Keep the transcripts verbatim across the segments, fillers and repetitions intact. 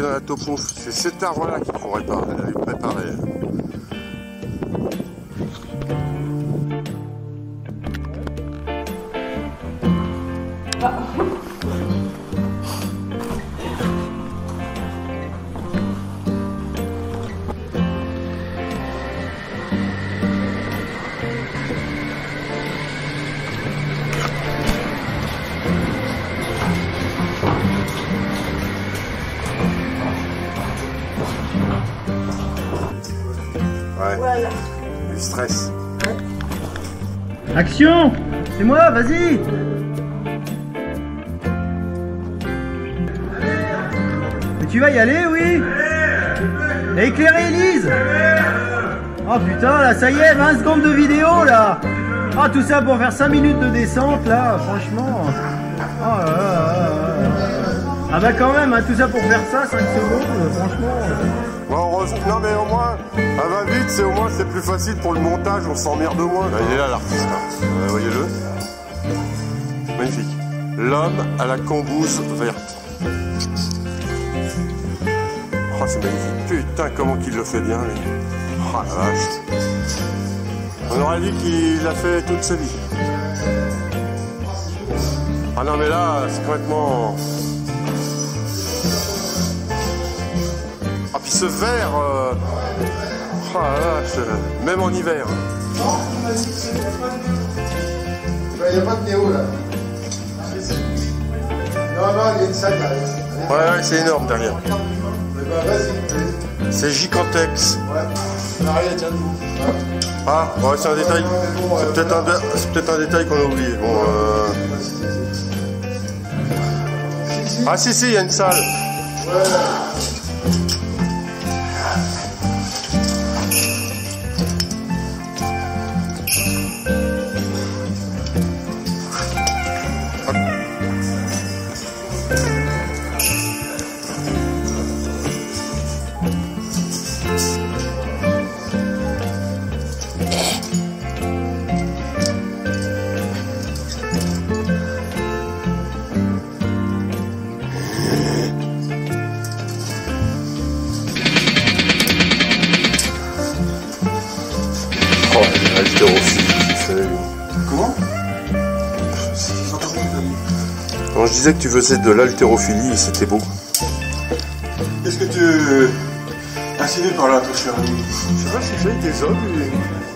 dans la topo. C'est cet arbre-là qu'il faut réparer, préparer. Ouais. Voilà. Du stress. Ouais. Action! C'est moi, vas-y! Mais tu vas y aller, oui? T'as éclairé Elise? Oh putain, là, ça y est, vingt secondes de vidéo, là! Ah, tout ça pour faire cinq minutes de descente, là, franchement. Oh là là là là. Ah bah quand même, hein, tout ça pour faire ça, cinq secondes, franchement. Bon, heureusement, non mais au moins, à va vite, c'est au moins c'est plus facile pour le montage, on s'emmerde moins. Là, il est là l'artiste, hein. euh, voyez-le. Magnifique. L'homme à la cambousse verte. Oh, c'est magnifique. Putain, comment qu'il le fait bien, lui. Oh la vache. On aurait dit qu'il l'a fait toute sa vie. Ah non mais là, c'est complètement... Ah puis ce vert, euh... oh la vache, même en hiver. Il n'y a pas de Néo là. Non, non, il y a une salle derrière. Ouais, ouais, c'est énorme derrière. Bah, vas-y. C'est Gigantex. Ouais. Arrive, tiens. Ah, ouais, c'est un détail. C'est peut-être un, peut un détail qu'on a oublié. Bon, euh... Ah si, si, il y a une salle. Ouais. Oh, l'haltérophilie, c'est... Comment? Non, je disais que tu faisais de l'haltérophilie et c'était beau. Qu'est-ce que tu insinues par là, toi, cher ami? Je sais pas si j'ai des hommes, lui.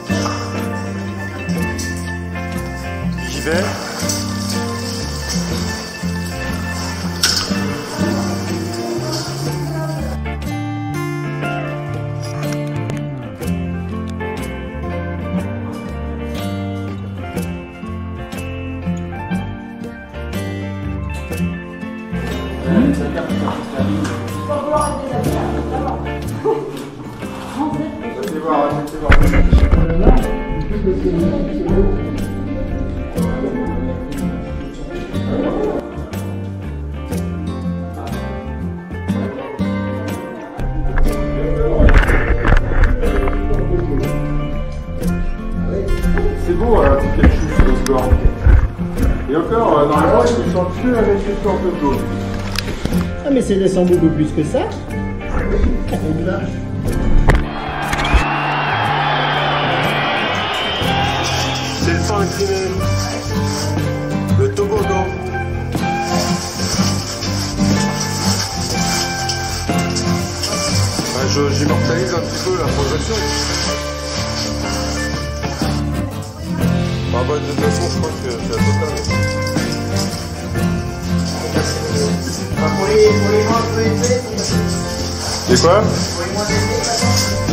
L'hiver. C'est beau, un petit quelque chose sur le score. Et encore, normalement, ils sont dessus avec une sorte de jaune. Ah mais c'est descend beaucoup plus que ça. C'est le sang incliné. Le toboggan. Ah, je, j'immortalise un petit peu la progression. Ah bah de toute façon je crois que c'est la totale. Pour les, pour les moins peu épais, Et quoi? pour les moins épais,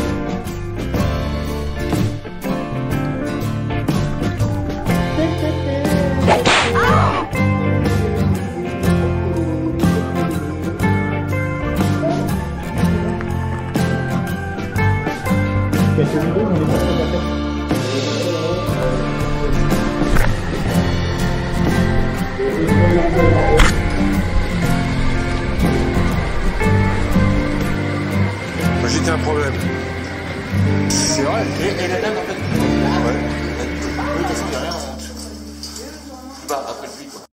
Moi j'étais un problème. C'est vrai. Et, et la dame en fait. Ouais. Oui, de toute façon, il n'y a rien. Bah, après le puits quoi.